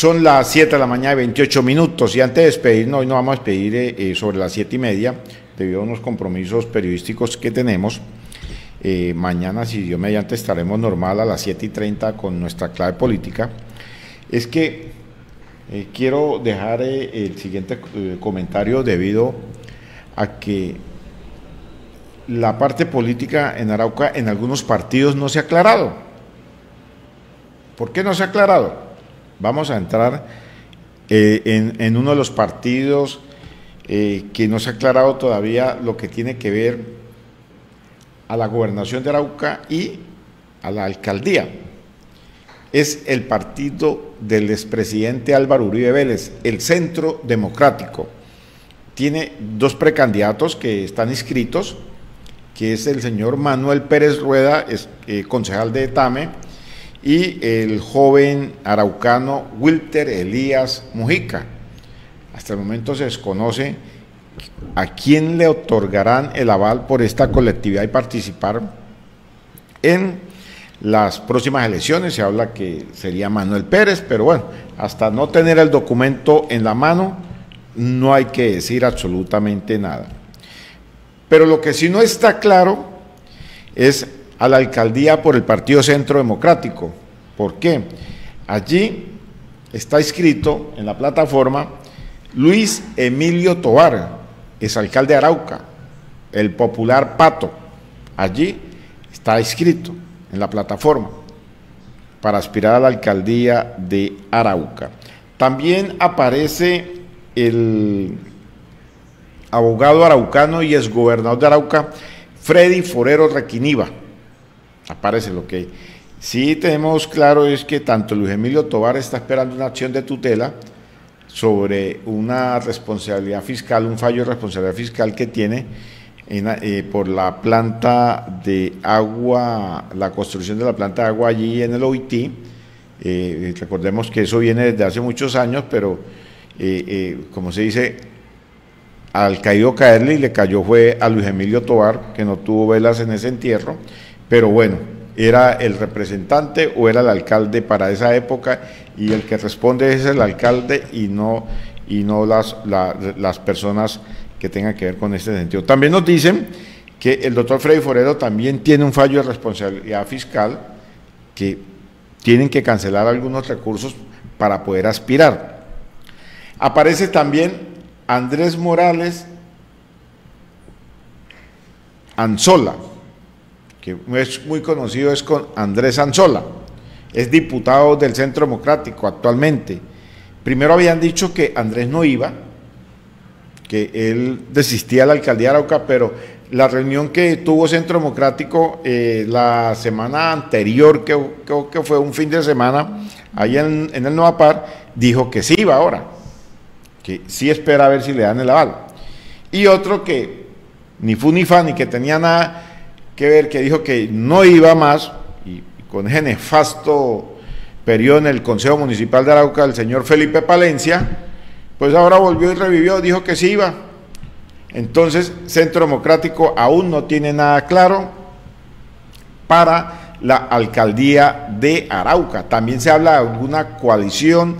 Son las 7 de la mañana, 28 minutos, y antes de despedirnos, hoy nos vamos a despedir sobre las 7:30, debido a unos compromisos periodísticos que tenemos. Mañana, si Dios mediante, estaremos normal a las 7:30 con nuestra clave política. Es que quiero dejar el siguiente comentario debido a que la parte política en Arauca en algunos partidos no se ha aclarado. ¿Por qué no se ha aclarado? Vamos a entrar en uno de los partidos que no se ha aclarado todavía lo que tiene que ver a la gobernación de Arauca y a la alcaldía. Es el partido del expresidente Álvaro Uribe Vélez, el Centro Democrático. Tiene dos precandidatos que están inscritos, que es el señor Manuel Pérez Rueda, concejal de Etame, y el joven araucano Wilter Elías Mujica. Hasta el momento se desconoce a quién le otorgarán el aval por esta colectividad y participar en las próximas elecciones. Se habla que sería Manuel Pérez, pero bueno, hasta no tener el documento en la mano, no hay que decir absolutamente nada. Pero lo que sí no está claro es a la alcaldía por el Partido Centro Democrático. ¿Por qué? Allí está inscrito en la plataforma Luis Emilio Tovar, exalcalde de Arauca, el popular Pato. Allí está inscrito en la plataforma para aspirar a la alcaldía de Arauca. También aparece el abogado araucano y exgobernador de Arauca, Freddy Forero Requiniva. Aparece. Lo que sí tenemos claro es que tanto Luis Emilio Tovar está esperando una acción de tutela sobre una responsabilidad fiscal, un fallo de responsabilidad fiscal que tiene por la planta de agua, la construcción de la planta de agua allí en el OIT. Recordemos que eso viene desde hace muchos años, pero como se dice, al caído caerle, y le cayó fue a Luis Emilio Tovar, que no tuvo velas en ese entierro, pero bueno, era el representante o era el alcalde para esa época, y el que responde es el alcalde y no las personas que tengan que ver con este sentido. También nos dicen que el doctor Freddy Forero también tiene un fallo de responsabilidad fiscal, que tienen que cancelar algunos recursos para poder aspirar. Aparece también Andrés Morales Anzola, que es muy conocido, es con Andrés Anzola, es diputado del Centro Democrático actualmente. Primero habían dicho que Andrés no iba, que él desistía de la alcaldía de Arauca, pero la reunión que tuvo Centro Democrático la semana anterior, que fue un fin de semana, ahí en el Nueva Par, dijo que sí iba ahora, que sí espera a ver si le dan el aval. Y otro que ni fu ni fa, ni que tenía nada que ver, que dijo que no iba más, y con ese nefasto periodo en el Consejo Municipal de Arauca, el señor Felipe Palencia, pues ahora volvió y revivió, dijo que sí iba. Entonces, Centro Democrático aún no tiene nada claro para la alcaldía de Arauca. También se habla de alguna coalición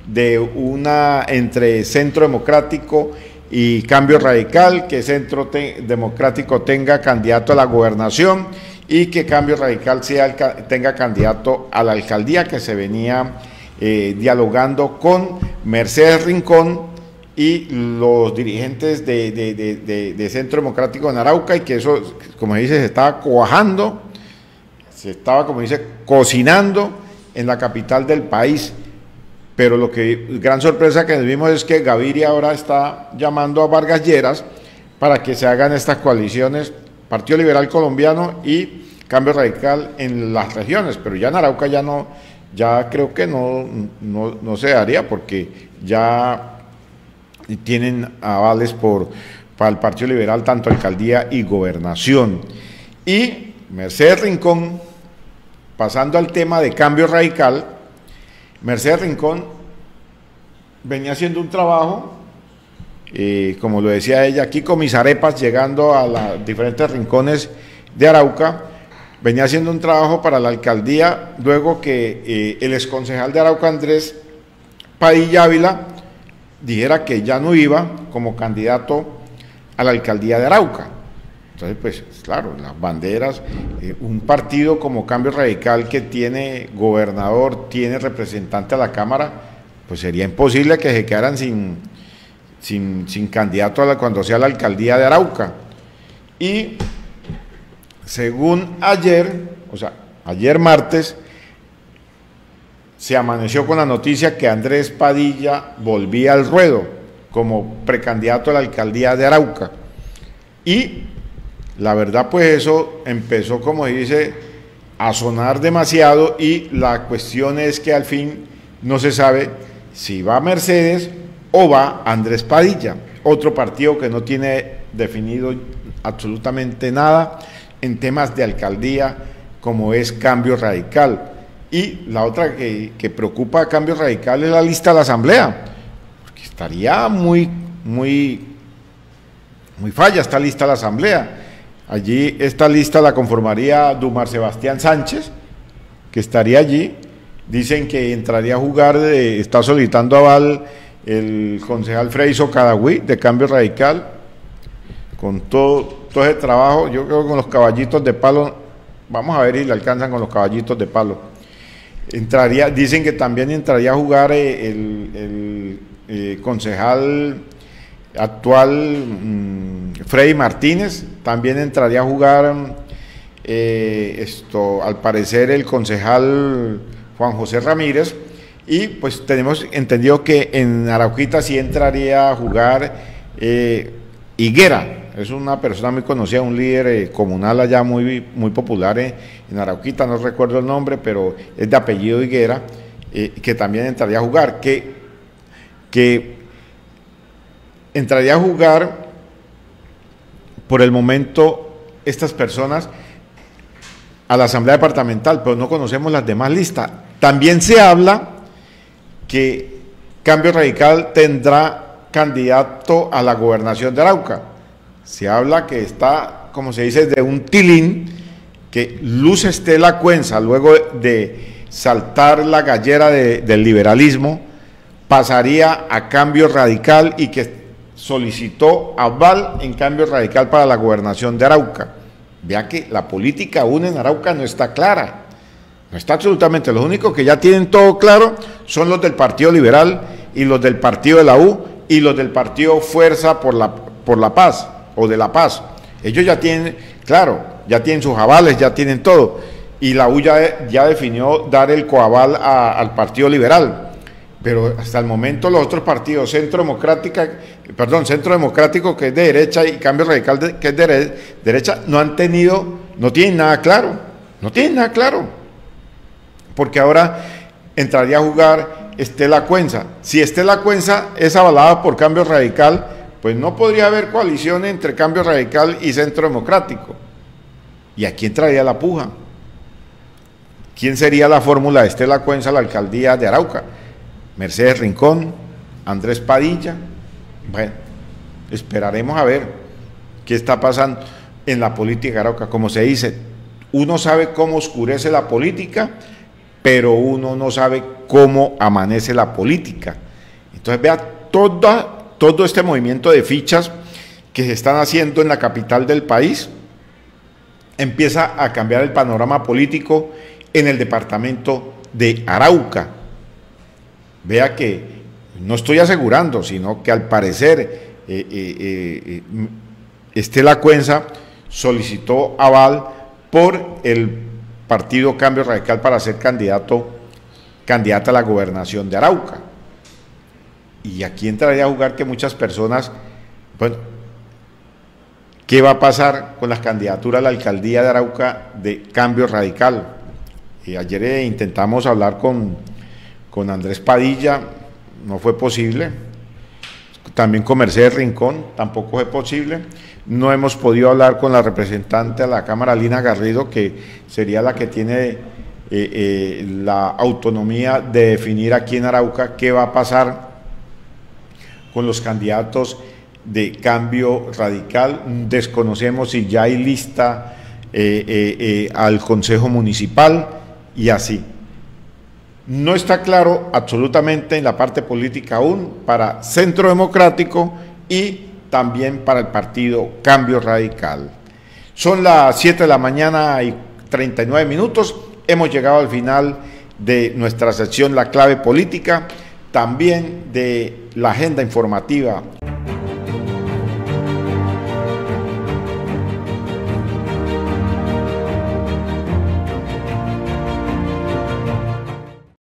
entre Centro Democrático y Cambio Radical, que Centro Democrático tenga candidato a la gobernación y que Cambio Radical tenga candidato a la alcaldía, que se venía dialogando con Mercedes Rincón y los dirigentes de Centro Democrático en Arauca, y que eso, como dice, se estaba cuajando, se estaba, como dice, cocinando en la capital del país. Pero gran sorpresa que nos vimos es que Gaviria ahora está llamando a Vargas Lleras para que se hagan estas coaliciones, Partido Liberal Colombiano y Cambio Radical en las regiones, pero ya en Arauca ya creo que no se daría, porque ya tienen avales para el Partido Liberal, tanto alcaldía y gobernación. Y Mercedes Rincón, pasando al tema de Cambio Radical, Mercedes Rincón venía haciendo un trabajo, como lo decía ella, aquí con mis arepas, llegando a los diferentes rincones de Arauca, venía haciendo un trabajo para la alcaldía, luego que el exconcejal de Arauca, Andrés Padilla Ávila dijera que ya no iba como candidato a la alcaldía de Arauca. Entonces, pues, claro, las banderas, un partido como Cambio Radical que tiene gobernador, tiene representante a la Cámara, pues sería imposible que se quedaran sin candidato cuando sea la alcaldía de Arauca. Y según ayer, o sea, ayer martes, se amaneció con la noticia que Andrés Padilla volvía al ruedo como precandidato a la alcaldía de Arauca. Y la verdad, pues eso empezó, como dice, a sonar demasiado, y la cuestión es que al fin no se sabe si va Mercedes o va Andrés Padilla, otro partido que no tiene definido absolutamente nada en temas de alcaldía, como es Cambio Radical. Y la otra que preocupa a Cambio Radical es la lista de la Asamblea, porque estaría muy falla esta lista de la Asamblea. Allí esta lista la conformaría Dumar Sebastián Sánchez, que estaría allí. Dicen que entraría a jugar, está solicitando aval el concejal Freiso Cadagüí de Cambio Radical, con todo ese trabajo. Yo creo que con los caballitos de palo, vamos a ver si le alcanzan con los caballitos de palo. Entraría, dicen que también entraría a jugar el concejal actual Freddy Martínez, también entraría a jugar al parecer el concejal Juan José Ramírez, y pues tenemos entendido que en Arauquita sí entraría a jugar Higuera. Es una persona muy conocida, un líder comunal allá muy popular en Arauquita, no recuerdo el nombre, pero es de apellido Higuera, que también entraría a jugar, que entraría a jugar por el momento estas personas a la Asamblea Departamental, pero no conocemos las demás listas. También se habla que Cambio Radical tendrá candidato a la gobernación de Arauca. Se habla que está, como se dice, de un tilín, que Luz Estela Cuenza, luego de saltar la gallera del liberalismo, pasaría a Cambio Radical, y que solicitó aval en Cambio Radical para la gobernación de Arauca. Vea que la política aún en Arauca no está clara, no está absolutamente. Los únicos que ya tienen todo claro son los del Partido Liberal y los del Partido de la U y los del Partido Fuerza por la Paz, o de la Paz. Ellos ya tienen, claro, ya tienen sus avales, ya tienen todo, y la U ya definió dar el coaval al Partido Liberal. Pero hasta el momento los otros partidos, Centro Democrático, que es de derecha, y Cambio Radical, que es de derecha, no tienen nada claro, porque ahora entraría a jugar Estela Cuenza. Si Estela Cuenza es avalada por Cambio Radical, pues no podría haber coalición entre Cambio Radical y Centro Democrático. ¿Y a quién traería la puja? ¿Quién sería la fórmula de Estela Cuenza a la alcaldía de Arauca? Mercedes Rincón, Andrés Padilla. Bueno, esperaremos a ver qué está pasando en la política de Arauca. Como se dice, uno sabe cómo oscurece la política, pero uno no sabe cómo amanece la política. Entonces vea todo este movimiento de fichas que se están haciendo en la capital del país, empieza a cambiar el panorama político en el departamento de Arauca. Vea que no estoy asegurando, sino que al parecer Estela Cuenza solicitó aval por el Partido Cambio Radical para ser candidata a la gobernación de Arauca. Y aquí entraría a jugar que muchas personas, bueno, ¿qué va a pasar con las candidaturas a la alcaldía de Arauca de Cambio Radical? Ayer intentamos hablar con Andrés Padilla, no fue posible. También con Mercedes Rincón, tampoco fue posible. No hemos podido hablar con la representante de la Cámara, Lina Garrido, que sería la que tiene la autonomía de definir aquí en Arauca qué va a pasar con los candidatos de Cambio Radical. Desconocemos si ya hay lista al Consejo Municipal y así. No está claro absolutamente en la parte política aún para Centro Democrático y también para el partido Cambio Radical. Son las 7 de la mañana y 39 minutos. Hemos llegado al final de nuestra sección La Clave Política, también de la agenda informativa